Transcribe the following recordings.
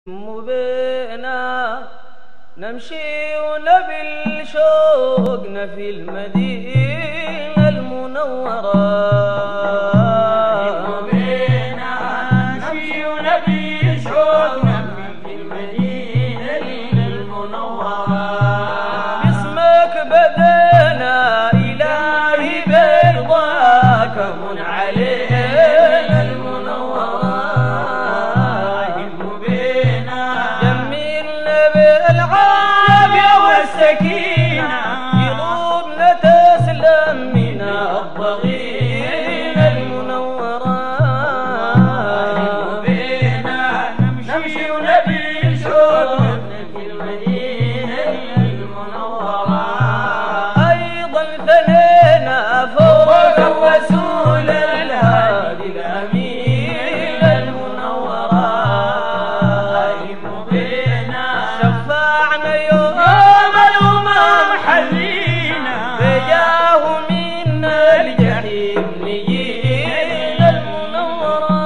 بينا نمشي ونبي شوقنا في المدينة المنورة. بينا نمشي ونبي شوقنا في المدينة المنورة. باسمك بدينا إلهي برضاك من علينا المنورة. والسكينة قلوبنا تسلم من الضغينة المنورة. بينا نمشي ونبي شوقنا في المدينة المنورة. أيضا ثنينا فوق الرسول الهادي الأمين المنورة. بينا شفعنا يوم بجاه منا الجحيم نجينا المنورة.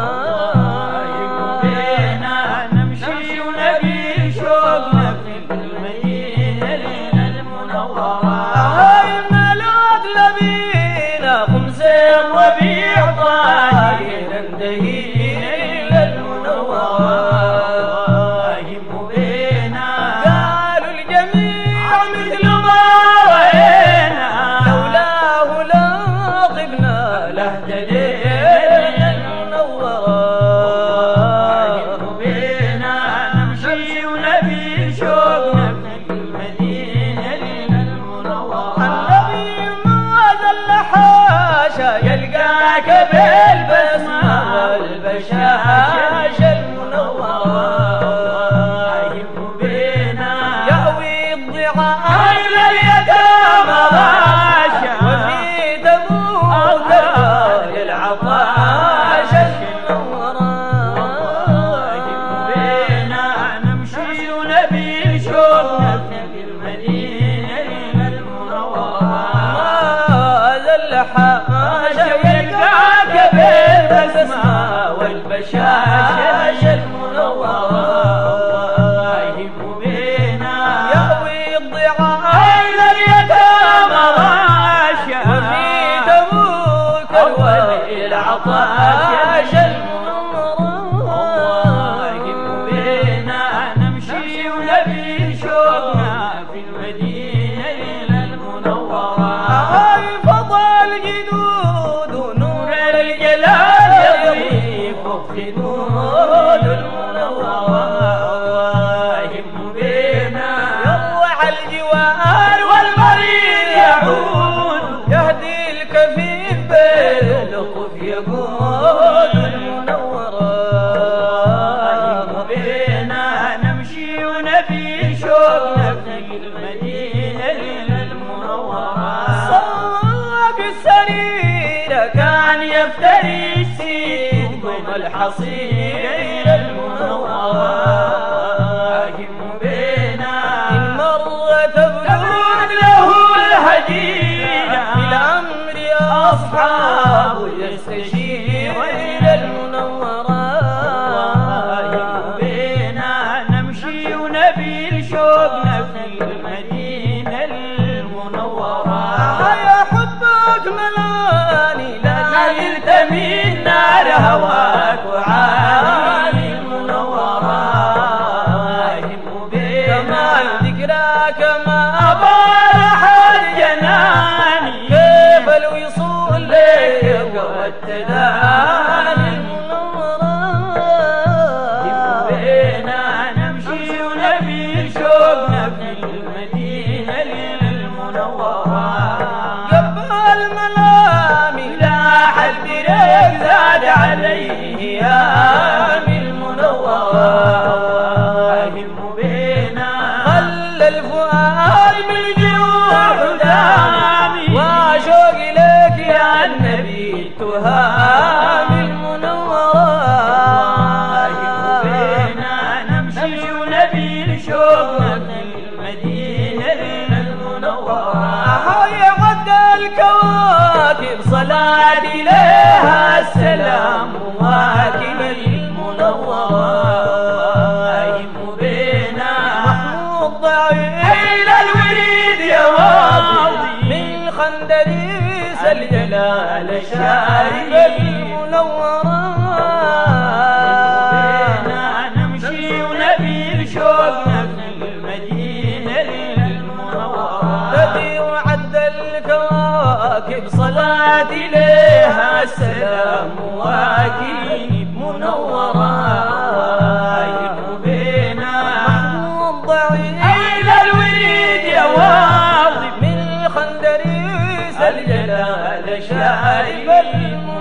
بينا نمشي ونبي شوقنا في المدينة المنورة. هاي ملوك لبينا خمسين ربيع طاهر اندهينا المنورة. قالوا الجميع مثل ما رأينا لولاه لا طبنا لاهتدينا المنورة. بينا نمشي ونبي شوقنا في المدينة المنورة. النبي ما ذل حاشا يلقاك بالبسمة والبشاشة المنورة. يأوي الضعاف لليتامى غاشا وفي دموع العطاشة المنورة. بينا نمشي ونبي شوقنا في المدينة المنورة. ما ذل حاشا يلقاك بالبسمة والبشاشة المنورة. يأوي الضعاف لليتامى غاشا وفي دموع العطاشة المنورة. بينا نمشي ونبي شوقنا في المدينة المنورة. هاي فضل جدود ونور الجلال يضيف في خدود المنورة. يروح الجوار والمريض يعود يهدي الكفيف باللطف يقود المنورة. بينا نمشي ونبي شوقنا في المدينة المنورة. صاق السريرة كان يفتري السيد قم الحصير المنورة. إن مرت تبرد له الهديرة بالأمر أصحاب يستشير المنورة. بينا نمشي ونبي شوقنا في المدينة المنورة. يا حبك ملاني لا يلتمي النار هواك وعالي المنورة. كمال ذكراك ما أبارح الجنان كيف الوصول لك والتداني المنورة. بينا نمشي ونبي شوقنا في المدينة المنورة. قبل ملامي لاح البريق زاد عليه يا المنورة. خلى الفؤاد من جوع دامي واشوق لك يا النبي تهام المنورة. بينا نمشي ونبي شوقنا في المدينة المنورة. هاي عد الكواكب صلاة إليها السلام مواكب المنورة. شارب المنورة بينا نمشي ونبي شوقنا في المدينة المنورة الذي وعد الكواكب صلاتي ليها السلام مواكب منورة بينا محمود ضعيف إلى الوريد يا واظب من خندريس الجلال شارب المنورة